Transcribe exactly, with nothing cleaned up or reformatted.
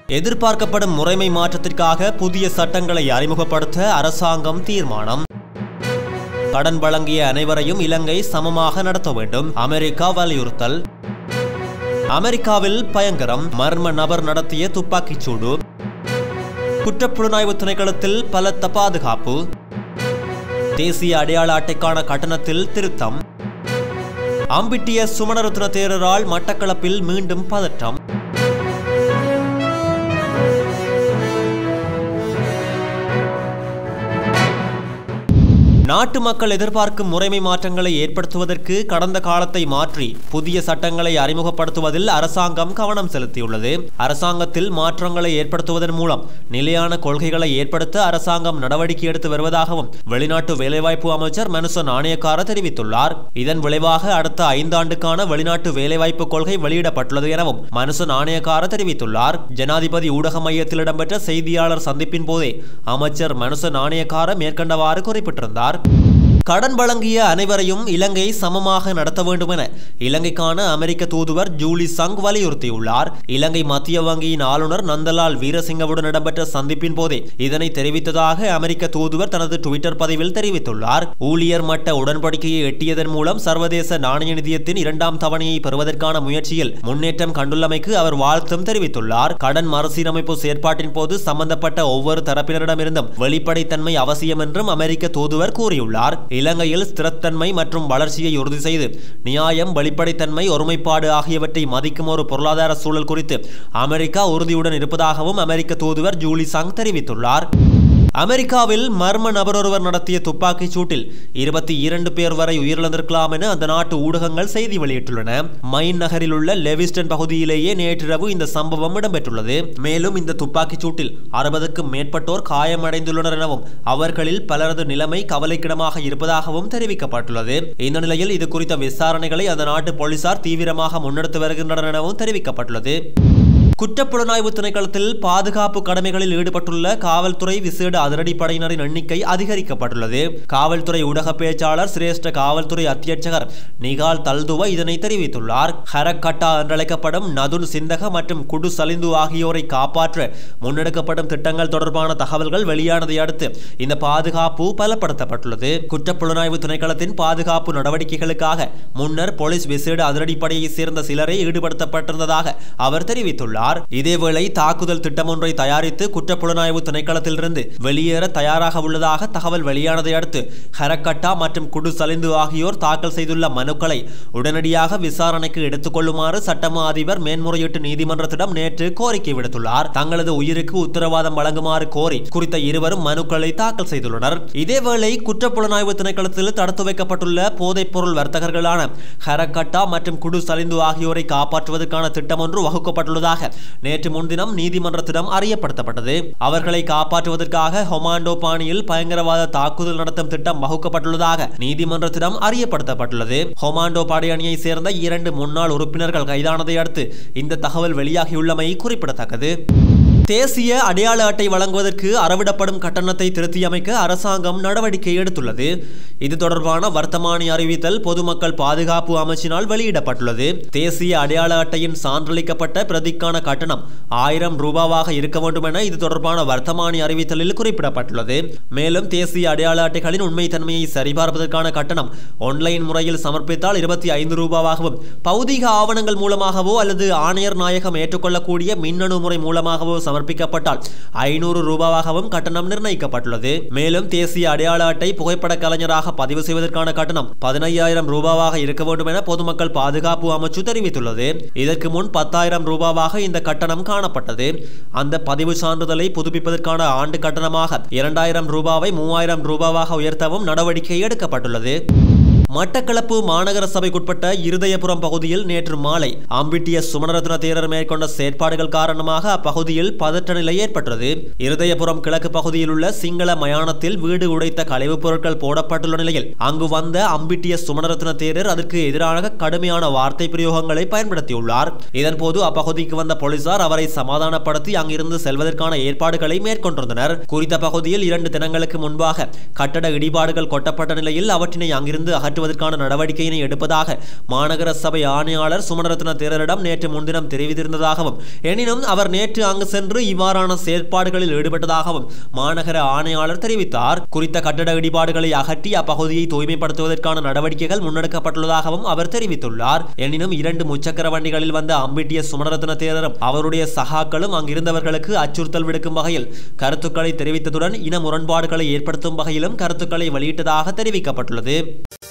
எதிர்பார்க்கப்படும் முறைமை மாற்றத்திற்காக புதிய சட்டங்களை அறிமுகப்படுத்த அரசாங்கம் தீர்மானம். கடன் வழங்கிய அனைவரையும் இலங்கை சமமாக நடத்த வேண்டும், அமெரிக்கா வலியுறுத்தல். அமெரிக்காவில் பயங்கரம், மர்ம நபர் நடத்திய துப்பாக்கிச் சூடு. குற்றப்புலனாய்வு திணைக்களத்தில் பலத்த பாதுகாப்பு. தேசிய அடையாள அட்டைக்கான கட்டணத்தில் திருத்தம். அம்பிட்டிய சுமணரத்ன தேரரால் மட்டக்களப்பில் மீண்டும் பதற்றம். நாட்டு மக்கள் எதிர்பார்க்கும் முறைமை மாற்றங்களை ஏற்படுத்துவதற்கு கடந்த காலத்தை மாற்றி புதிய சட்டங்களை அறிமுகப்படுத்துவதில் அரசாங்கம் கவனம் செலுத்தியுள்ளது. அரசாங்கத்தில் மாற்றங்களை ஏற்படுத்துவதன் மூலம் நிலையான கொள்கைகளை ஏற்படுத்த அரசாங்கம் நடவடிக்கை எடுத்து வருவதாகவும் வெளிநாட்டு வேலைவாய்ப்பு அமைச்சர் மனுச நாணயக்கார தெரிவித்துள்ளார். இதன் விளைவாக அடுத்த ஐந்தாண்டுக்கான வெளிநாட்டு வேலைவாய்ப்பு கொள்கை வெளியிடப்பட்டுள்ளது எனவும் மனுச நாணயக்கார தெரிவித்துள்ளார். ஜனாதிபதி ஊடக மையத்தில் இடம்பெற்ற செய்தியாளர் சந்திப்பின் போதே அமைச்சர் மனுச நாணயக்கார மேற்கண்டவாறு குறிப்பிட்டிருந்தார். கடன் வழங்கிய அனைவரையும் இலங்கை சமமாக நடத்த வேண்டும் என இலங்கைக்கான அமெரிக்க தூதுவர் ஜூலி சங் வலியுறுத்தியுள்ளார். இலங்கை மத்திய வங்கியின் ஆளுநர் நந்தலால் வீரசிங்கவுடன் இடம்பெற்ற சந்திப்பின் போதே இதனை தெரிவித்ததாக அமெரிக்க தூதுவர் தனது டுவிட்டர் பதிவில் தெரிவித்துள்ளார். ஊழியர் மட்ட உடன்படிக்கையை எட்டியதன் மூலம் சர்வதேச நாணய நிதியத்தின் இரண்டாம் தவணையை பெறுவதற்கான முயற்சியில் முன்னேற்றம் கண்டுள்ளமைக்கு அவர் வாழ்த்தும் தெரிவித்துள்ளார். கடன் மறுசீரமைப்பு செயற்பாட்டின் போது சம்பந்தப்பட்ட ஒவ்வொரு தரப்பினரிடமிருந்தும் வெளிப்படைத்தன்மை அவசியம் என்றும் அமெரிக்க தூதுவர் கூறியுள்ளார். இலங்கையில் ஸ்திரத்தன்மை மற்றும் வளர்ச்சியை உறுதி செய்து நியாயம், வெளிப்படைத்தன்மை, ஒருமைப்பாடு ஆகியவற்றை மதிக்கும் ஒரு பொருளாதார சூழல் குறித்து அமெரிக்கா உறுதியுடன் இருப்பதாகவும் அமெரிக்க தூதுவர் ஜூலி சங் தெரிவித்துள்ளார். அமெரிக்காவில் மர்ம நபர் ஒருவர் நடத்திய துப்பாக்கிச் சூட்டில் இருபத்தி இரண்டு பேர் வரை உயிரிழந்திருக்கலாம் என அந்த நாட்டு ஊடகங்கள் செய்தி வெளியிட்டுள்ளன. மைன் நகரில் உள்ள லெவிஸ்டன் பகுதியிலேயே நேற்றிரவு இந்த சம்பவம் இடம்பெற்றுள்ளது. மேலும் இந்த துப்பாக்கிச் சூட்டில் அறுபதுக்கும் மேற்பட்டோர் காயமடைந்துள்ளனர் எனவும் அவர்களில் பலரது நிலைமை கவலைக்கிடமாக இருப்பதாகவும் தெரிவிக்கப்பட்டுள்ளது. இந்த நிலையில் இது குறித்த விசாரணைகளை அந்த நாட்டு போலீசார் தீவிரமாக முன்னெடுத்து வருகின்றனர் எனவும் தெரிவிக்கப்பட்டுள்ளது. குற்றப்புலனாய்வு திணைக்களத்தில் பாதுகாப்பு கடமைகளில் ஈடுபட்டுள்ள காவல்துறை விசேட அதிரடிப்படையினரின் எண்ணிக்கை அதிகரிக்கப்பட்டுள்ளது. காவல்துறை ஊடக பேச்சாளர் சிரேஷ்ட காவல்துறை அத்தியட்சகர் நிகால் தல்துவ இதனை தெரிவித்துள்ளார். ஹரக்கட்டா என்றழைக்கப்படும் நதுன் சிந்தக மற்றும் குடு சலிந்து ஆகியோரை காப்பாற்ற முன்னெடுக்கப்படும் திட்டங்கள் தொடர்பான தகவல்கள் வெளியானதை அடுத்து இந்த பாதுகாப்பு பலப்படுத்தப்பட்டுள்ளது. குற்றப்புலனாய்வு திணைக்களத்தின் பாதுகாப்பு நடவடிக்கைகளுக்காக முன்னர் போலீஸ் விசேட அதிரடிப்படையை சேர்ந்த சிலரை ஈடுபடுத்தப்பட்டிருந்ததாக அவர் தெரிவித்துள்ளார். இதேவேளை தாக்குதல் திட்டம் ஒன்றை தயாரித்து குற்றப்புலனாய்வு திணைக்களத்திலிருந்து வெளியேற தயாராக உள்ளதாக தகவல் வெளியானதை அடுத்து ஹரக்கட்டா மற்றும் குடு சலிந்து ஆகியோர் தாக்கல் செய்துள்ள மனுக்களை உடனடியாக விசாரணைக்கு எடுத்துக் கொள்ளுமாறு சட்டமா அதிபர் மேன்முறையீட்டு நீதிமன்றத்திடம் நேற்று கோரிக்கை விடுத்துள்ளார். தங்களது உயிருக்கு உத்தரவாதம் வழங்குமாறு கோரி குறித்த இருவரும் மனுக்களை தாக்கல் செய்துள்ளனர். இதேவேளை குற்றப்புலனாய்வு திணைக்களத்தில் தடுத்து வைக்கப்பட்டுள்ள போதைப் பொருள் வர்த்தகர்களான ஹரக்கட்டா மற்றும் குடு சலிந்து ஆகியோரை காப்பாற்றுவதற்கான திட்டம் ஒன்று வகுக்கப்பட்டுள்ளதாக நேற்று முன்தினம் நீதிமன்றத்திடம் அறியப்படுத்தப்பட்டது. அவர்களை காப்பாற்றுவதற்காக ஹொமாண்டோ பாணியில் பயங்கரவாத தாக்குதல் நடத்தும் திட்டம் வகுக்கப்பட்டுள்ளதாக நீதிமன்றத்திடம் அறியப்படுத்தப்பட்டுள்ளது. ஹொமாண்டோ படையணியை சேர்ந்த இரண்டு முன்னாள் உறுப்பினர்கள் கைதானதை அடுத்து இந்த தகவல் வெளியாகியுள்ளமை குறிப்பிடத்தக்கது. தேசிய அடையாள அட்டை வழங்குவதற்கு அறவிடப்படும் கட்டணத்தை திருத்தியமைக்க அரசாங்கம் நடவடிக்கை எடுத்துள்ளது. இது தொடர்பான வர்த்தமானி அறிவித்தல் பொதுமக்கள் பாதுகாப்பு அமைச்சினால் வெளியிடப்பட்டுள்ளது. தேசிய அடையாள அட்டையின் சான்றளிக்கப்பட்ட பிரதிக்கான கட்டணம் ஆயிரம் ரூபாவாக இருக்க வேண்டும் என இது தொடர்பான வர்த்தமானி அறிவித்தலில் குறிப்பிடப்பட்டுள்ளது. மேலும் தேசிய அடையாள அட்டைகளின் உண்மைத்தன்மையை சரிபார்ப்பதற்கான கட்டணம் ஆன்லைன் முறையில் சமர்ப்பித்தால் இருபத்தி ஐந்து ரூபாவாகவும், பௌதிக ஆவணங்கள் மூலமாகவோ அல்லது ஆணையர் நாயகம் ஏற்றுக்கொள்ளக்கூடிய மின்னணு முறை மூலமாகவோ சமர்ப்பிக்கப்பட்டால் ஐநூறு ரூபாவாகவும் கட்டணம் நிர்ணயிக்கப்பட்டுள்ளது. மேலும் தேசிய அடையாள அட்டை புகைப்பட கலைஞராக பதிவு செய்வதற்கான கட்டணம் பதினையாயிரம் ரூபாவாக இருக்க வேண்டும் என பொதுமக்கள் பாதுகாப்பு அமைச்சு தெரிவித்துள்ளது. இதற்கு முன் பத்தாயிரம் ரூபாவாக இந்த கட்டணம் காணப்பட்டது. அந்த பதிவு சான்றிதழை புதுப்பிப்பதற்கான ஆண்டு கட்டணமாக இரண்டாயிரம் ரூபாவை மூவாயிரம் ரூபாவாக உயர்த்தவும் நடவடிக்கை எடுக்கப்பட்டுள்ளது. மட்டக்களப்பு மாநகர சபைக்குட்பட்ட இருதயபுரம் பகுதியில் நேற்று மாலை அம்பிட்டிய சுமணரத்ன தேரர் மேற்கொண்ட செயற்பாடுகள் காரணமாக அப்பகுதியில் பதற்ற நிலை ஏற்பட்டது. இருதயபுரம் கிழக்கு பகுதியில் உள்ள சிங்கள மயானத்தில் வீடு உடைத்த கழிவுப் பொருட்கள் போடப்பட்டுள்ள நிலையில் அங்கு வந்த அம்பிட்டிய சுமணரத்ன தேரர் அதற்கு எதிராக கடுமையான வார்த்தை பிரயோகங்களை பயன்படுத்தியுள்ளார். இதன்போது அப்பகுதிக்கு வந்த போலீசார் அவரை சமாதானப்படுத்தி அங்கிருந்து செல்வதற்கான ஏற்பாடுகளை மேற்கொண்டிருந்தனர். குறித்த பகுதியில் இரண்டு தினங்களுக்கு முன்பாக கட்டட இடிபாடுகள் கொட்டப்பட்ட நிலையில் அவற்றினை அங்கிருந்து அகற்ற மாற்றுவதற்கான நடவடிக்கையினை எடுப்பதாக மாநகர சபை ஆணையாளர் சுமணரத்ன தேரரிடம் நேற்று முன்தினம் தெரிவித்திருந்ததாகவும் எனினும் அவர் நேற்று அங்கு சென்று இவ்வாறான செயற்பாடுகளில் ஈடுபட்டதாகவும் மாநகர ஆணையாளர் தெரிவித்தார். குறித்த கட்டட இடிபாடுகளை அகற்றி அப்பகுதியை தூய்மைப்படுத்துவதற்கான நடவடிக்கைகள் முன்னெடுக்கப்பட்டுள்ளதாகவும் அவர் தெரிவித்துள்ளார். எனினும் இரண்டு முச்சக்கர வண்டிகளில் வந்த அம்பிட்டிய சுமணரத்ன தேரரும் அவருடைய சகாக்களும் அங்கிருந்தவர்களுக்கு அச்சுறுத்தல் விடுக்கும் வகையில் கருத்துக்களை தெரிவித்ததுடன் இன முரண்பாடுகளை ஏற்படுத்தும் வகையிலும் கருத்துக்களை வெளியிட்டதாக தெரிவிக்கப்பட்டுள்ளது.